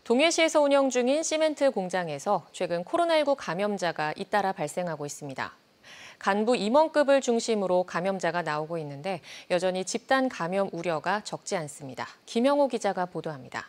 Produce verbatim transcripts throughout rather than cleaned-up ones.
동해시에서 운영 중인 시멘트 공장에서 최근 코로나십구 감염자가 잇따라 발생하고 있습니다. 간부 임원급을 중심으로 감염자가 나오고 있는데 여전히 집단 감염 우려가 적지 않습니다. 김영호 기자가 보도합니다.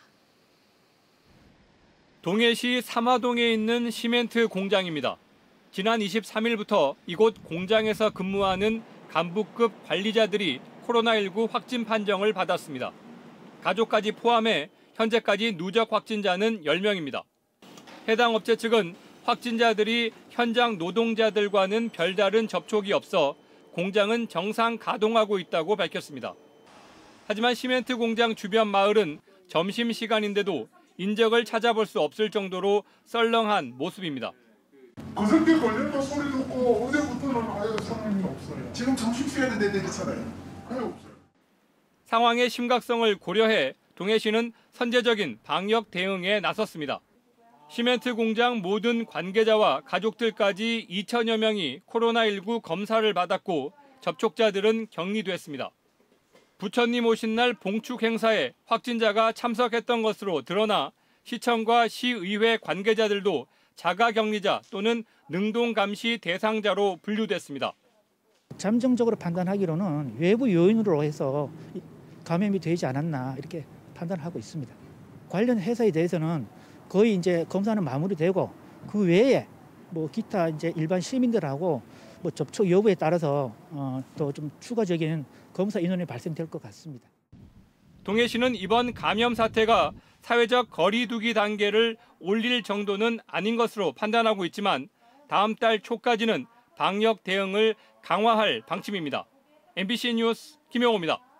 동해시 삼화동에 있는 시멘트 공장입니다. 지난 이십삼 일부터 이곳 공장에서 근무하는 간부급 관리자들이 코로나십구 확진 판정을 받았습니다. 가족까지 포함해 현재까지 누적 확진자는 열 명입니다. 해당 업체 측은 확진자들이 현장 노동자들과는 별다른 접촉이 없어 공장은 정상 가동하고 있다고 밝혔습니다. 하지만 시멘트 공장 주변 마을은 점심시간인데도 인적을 찾아볼 수 없을 정도로 썰렁한 모습입니다. 그저께 걸렸다 소리 듣고 어제부터는 아예 상황이 없어요. 지금 점심시간에 내리잖아요. 아예 없어요. 상황의 심각성을 고려해 동해시는 선제적인 방역 대응에 나섰습니다. 시멘트 공장 모든 관계자와 가족들까지 이천여 명이 코로나십구 검사를 받았고 접촉자들은 격리됐습니다. 부처님 오신 날 봉축 행사에 확진자가 참석했던 것으로 드러나 시청과 시의회 관계자들도 자가격리자 또는 능동감시 대상자로 분류됐습니다. 잠정적으로 판단하기로는 외부 요인으로 해서 감염이 되지 않았나 이렇게 판단하고 있습니다. 관련 회사에 대해서는 거의 이제 검사는 마무리되고 그 외에 뭐 기타 이제 일반 시민들하고 뭐 접촉 여부에 따라서 어, 또 좀 추가적인 검사 인원이 발생될 것 같습니다. 동해시는 이번 감염 사태가 사회적 거리 두기 단계를 올릴 정도는 아닌 것으로 판단하고 있지만 다음 달 초까지는 방역 대응을 강화할 방침입니다. 엠비씨 뉴스 김영호입니다.